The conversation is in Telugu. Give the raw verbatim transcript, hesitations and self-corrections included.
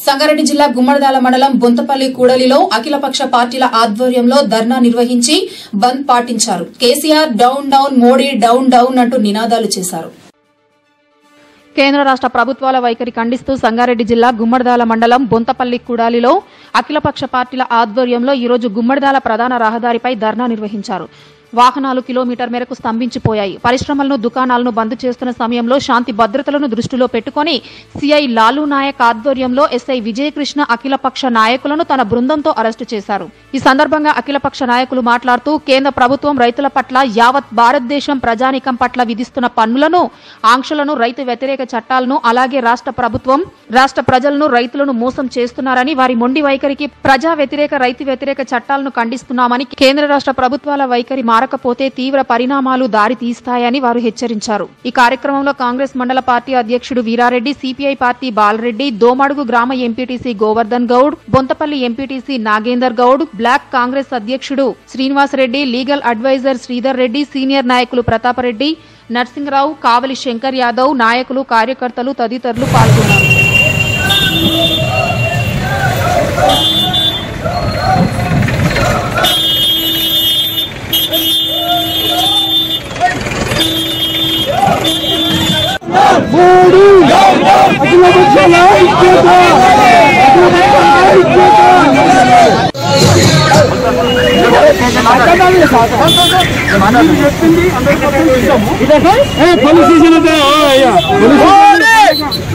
సంగారెడ్డి జిల్లా గుమ్మడిదాల మండలం బొంతపల్లి కూడలిలో అఖిలపక్ష పార్టీల ఆధ్వర్యంలో ధర్నా నిర్వహించి బంద్ పాటించారు. KCR down down, Modi down down అంటూ నినాదాలు చేశారు. కేంద్ర రాష్ట ప్రభుత్వాల వైఖరి ఖండిస్తూ సంగారెడ్డి జిల్లా గుమ్మడిదాల మండలం బొంతపల్లి కూడలిలో అఖిలపక్ష పార్టీల ఆధ్వర్యంలో ఈరోజు గుమ్మడిదాల ప్రధాన రహదారిపై ధర్నా నిర్వహించారు. వాహనాలు కిలోమీటర్ మేరకు స్తంభించిపోయాయి. పరిశ్రమలను, దుకాణాలను బంద్ చేస్తున్న సమయంలో శాంతి భద్రతలను దృష్టిలో పెట్టుకుని సిఐ లాలు నాయక్ ఆధ్వర్యంలో ఎస్ఐ విజయకృష్ణ అఖిలపక్ష నాయకులను తన బృందంతో అరెస్టు చేశారు. ఈ సందర్భంగా అఖిలపక్ష నాయకులు మాట్లాడుతూ కేంద్ర ప్రభుత్వం రైతుల పట్ల, యావత్ భారతదేశం ప్రజానీకం పట్ల విధిస్తున్న పన్నులను, ఆంక్షలను, రైతు వ్యతిరేక చట్టాలను, అలాగే రాష్ట్ర ప్రభుత్వం రాష్ట్ర ప్రజలను, రైతులను మోసం చేస్తున్నారని, వారి మొండి వైఖరికి, ప్రజా వ్యతిరేక, రైతు వ్యతిరేక చట్టాలను ఖండిస్తున్నామని, కేంద్ర రాష్ట్ర ప్రభుత్వాల వైఖరి మారకపోతే తీవ్ర పరిణామాలు దారి తీస్తాయని వారు హెచ్చరించారు. ఈ కార్యక్రమంలో కాంగ్రెస్ మండల పార్టీ అధ్యక్షుడు వీరారెడ్డి, సిపిఐ పార్టీ బాలరెడ్డి, దోమడుగు గ్రామ MPTC Govardhan Goud, Bonthapalli MPTC Nagender Goud, block Congress అధ్యక్షుడు Srinivasareddy, legal adviser Sridhar Reddy, senior నాయకులు ప్రతాపరెడ్డి, నర్సింగరావు, కావలి శంకర్ యాదవ్, నాయకులు, కార్యకర్తలు తదితరులు పాల్గొన్నారు. Police station